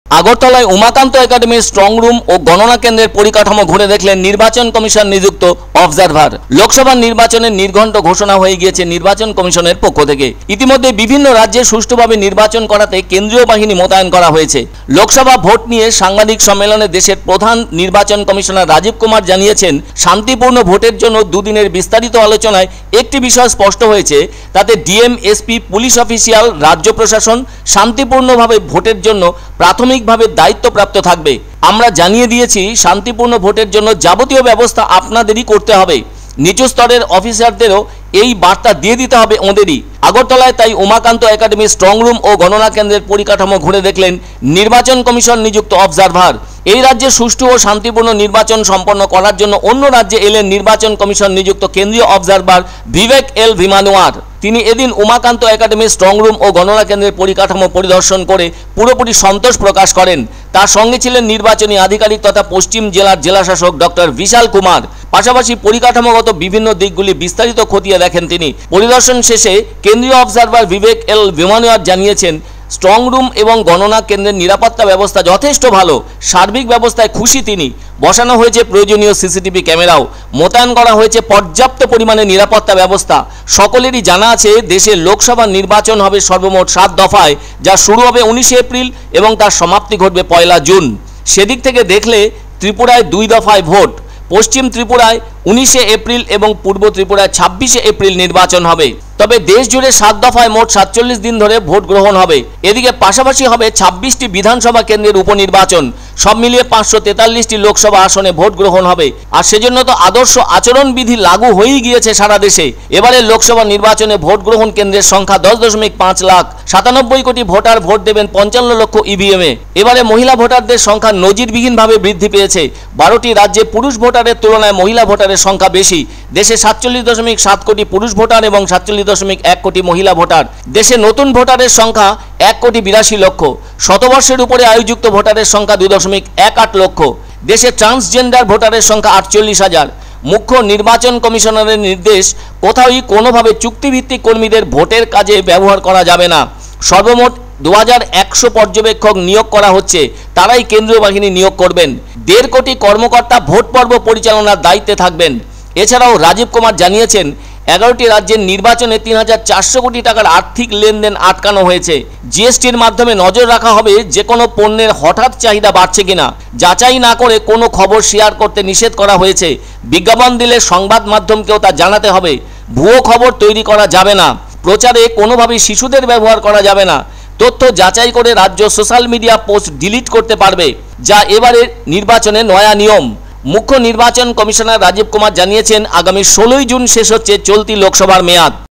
আগরতলায় উমাকান্ত একাডেমির strong room ও গণনা কেন্দ্রের পরিকাঠামো ঘুরে দেখলেন নির্বাচন কমিশন নিযুক্ত অবজারভার। লোকসভা নির্বাচনের নির্ঘণ্ট ঘোষণা হয়ে গিয়েছে নির্বাচন কমিশনের পক্ষ থেকে। ইতিমধ্যে বিভিন্ন রাজ্যে সুষ্ঠুভাবে নির্বাচন করাতে কেন্দ্রীয় বাহিনী মোতায়েন করা হয়েছে। লোকসভা ভোট নিয়ে সাংবাদিক সম্মেলনে দেশের প্রধান নির্বাচন কমিশনার রাজীব কুমার জানিয়েছেন, শান্তিপূর্ণ ভোটের জন্য দুদিনের বিস্তারিত আলোচনায় একটি বিষয় স্পষ্ট হয়েছে, তাতে ডিএম, এসপি, পুলিশ অফিসিয়াল, রাজ্য প্রশাসন শান্তিপূর্ণভাবে ভোটের জন্য প্রাথমিকভাবে দায়িত্বপ্রাপ্ত থাকবে। আমরা জানিয়ে দিয়েছি, শান্তিপূর্ণ ভোটের জন্য যাবতীয় ব্যবস্থা আপনাদেরই করতে হবে। নিচু স্তরের অফিসারদেরও এই বার্তা দিয়ে দিতে হবে ওদেরই। আগরতলায় তাই উমাকান্ত একাডেমির স্ট্রং রুম ও গণনা কেন্দ্রের পরিকাঠামো ঘুরে দেখলেন নির্বাচন কমিশন নিযুক্ত অবজারভার। এই রাজ্যে সুষ্ঠু ও শান্তিপূর্ণ নির্বাচন সম্পন্ন করার জন্য অন্য রাজ্যে এলেন নির্বাচন কমিশন নিযুক্ত কেন্দ্রীয় অবজারভার বিবেক এল ভিমানুয়ার। তিনি এদিন উমাকান্ত একাডেমির স্ট্রং রুম ও গণনা কেন্দ্রের পরিকাঠামো পরিদর্শন করে পুরোপুরি সন্তোষ প্রকাশ করেন। তার সঙ্গে ছিলেন নির্বাচনী আধিকারিক তথা পশ্চিম জেলার জেলাশাসক ডক্টর বিশাল কুমার। পাশাপাশি পরিকাঠামোগত বিভিন্ন দিকগুলি বিস্তারিত খতিয়ে দেখেন তিনি। পরিদর্শন শেষে কেন্দ্রীয় অবজারভার বিবেক এল ভিমানুয়ার জানিয়েছেন, স্ট্রং রুম এবং গণনা কেন্দ্রের নিরাপত্তা ব্যবস্থা যথেষ্ট ভালো। সার্বিক ব্যবস্থায় খুশি তিনি। বসানো হয়েছে প্রয়োজনীয় সিসিটিভি ক্যামেরাও। মোতায়েন করা হয়েছে পর্যাপ্ত পরিমাণে নিরাপত্তা ব্যবস্থা। সকলেরই জানা আছে, দেশে লোকসভা নির্বাচন হবে সর্বমোট 7 দফায়, যা শুরু হবে 19 এপ্রিল এবং তার সমাপ্তি ঘটবে 1 জুন। সেদিক থেকে দেখলে ত্রিপুরায় 2 দফায় ভোট। পশ্চিম ত্রিপুরায় 19 এপ্রিল এবং পূর্ব ত্রিপুরায় 26 এপ্রিল নির্বাচন হবে। তবে দেশ জুড়ে 7 দফায় মোট 47 দিন ধরে ভোট গ্রহণ হবে। এদিকে পাশাপাশি হবে 26টি বিধানসভা কেন্দ্রের উপনির্বাচন। সব মিলিয়ে 543টি লোকসভা আসনে ভোট গ্রহণ হবে। আর সেজন্য তো আদর্শ আচরণবিধি লাগু হয়েই গিয়েছে সারা দেশে। এবারে লোকসভা নির্বাচনে ভোট গ্রহণ কেন্দ্রের সংখ্যা 10.5 লাখ। 97 কোটি ভোটার ভোট দেবেন 55 লক্ষ ইভিএমে। এবারে মহিলা ভোটারদের সংখ্যা নজিরবিহীনভাবে বৃদ্ধি পেয়েছে। 12টি রাজ্যে পুরুষ ভোটারের তুলনায় মহিলা ভোটারের সংখ্যা বেশি। দেশে 47.7 কোটি পুরুষ ভোটার এবং 47.1 কোটি মহিলা ভোটার। দেশে নতুন ভোটারের সংখ্যা 1.82 লক্ষ। শতবর্ষের উপরে আয়ুযুক্ত ভোটারের সংখ্যা 2.18 লক্ষ। দেশে ট্রান্সজেন্ডার ভোটারের সংখ্যা 48,000। মুখ্য নির্বাচন কমিশনারের নির্দেশ, কোথাওই কোনোভাবে চুক্তিভিত্তিক কর্মীদের ভোটের কাজে ব্যবহার করা যাবে না। সর্বমোট 2100 পর্যবেক্ষক নিয়োগ করা হচ্ছে। তারাই কেন্দ্রীয় বাহিনী নিয়োগ করবেন। 1.5 কোটি কর্মকর্তা ভোট পর্ব পরিচালনার দায়িত্বে থাকবেন। এছাড়াও রাজীব কুমার জানিয়েছেন, 11টি রাজ্যের নির্বাচনে 3400 কোটি টাকার আর্থিক লেনদেন আটকানো হয়েছে। জিএসটির মাধ্যমে নজর রাখা হবে যে কোনো পণ্যের হঠাৎ চাহিদা বাড়ছে কিনা। যাচাই না করে কোনো খবর শেয়ার করতে নিষেধ করা হয়েছে। বিজ্ঞাপন দিলে সংবাদ মাধ্যমকেও তা জানাতে হবে। ভুয়ো খবর তৈরি করা যাবে না। প্রচারে কোনোভাবেই শিশুদের ব্যবহার করা যাবে না। তথ্য যাচাই করে রাজ্য সোশ্যাল মিডিয়া পোস্ট ডিলিট করতে পারবে, যা এবারের নির্বাচনে নয়া নিয়ম। মুখ্য নির্বাচন কমিশনার রাজীব কুমার জানিয়েছেন, আগামী 16 জুন শেষ হচ্ছে চলতি লোকসভার মেয়াদ।